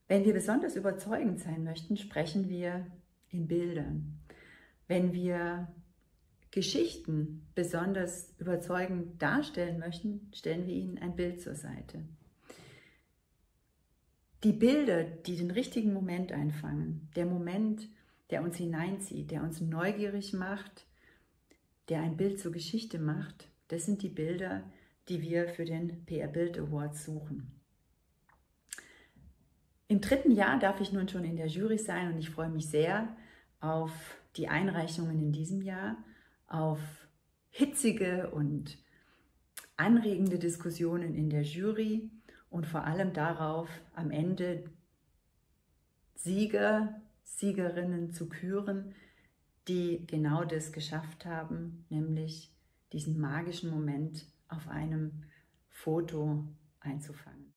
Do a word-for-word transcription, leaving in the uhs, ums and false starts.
Wenn wir besonders überzeugend sein möchten, sprechen wir in Bildern. Wenn wir Geschichten besonders überzeugend darstellen möchten, stellen wir ihnen ein Bild zur Seite. Die Bilder, die den richtigen Moment einfangen, der Moment, der uns hineinzieht, der uns neugierig macht, der ein Bild zur Geschichte macht, das sind die Bilder, die wir für den P R Bild Award suchen. Im dritten Jahr darf ich nun schon in der Jury sein und ich freue mich sehr auf die Einreichungen in diesem Jahr, auf hitzige und anregende Diskussionen in der Jury und vor allem darauf, am Ende Sieger, Siegerinnen zu küren, die genau das geschafft haben, nämlich diesen magischen Moment auf einem Foto einzufangen.